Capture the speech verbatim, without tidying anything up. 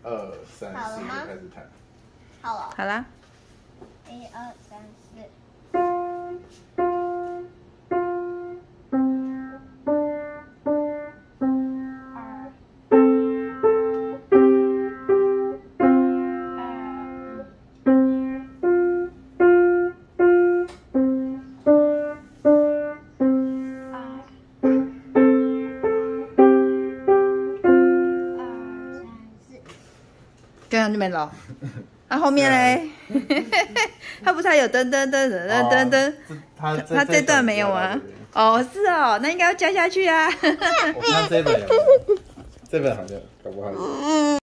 二三四就开始弹。 好了。 好啦。 一二三四。 这样就没了。那、啊、后面嘞？他不是还有噔噔噔噔噔噔噔？ 他他这段没有啊？哦，是哦，那应该要加下去啊。 我看这本有，这本好像搞不好有。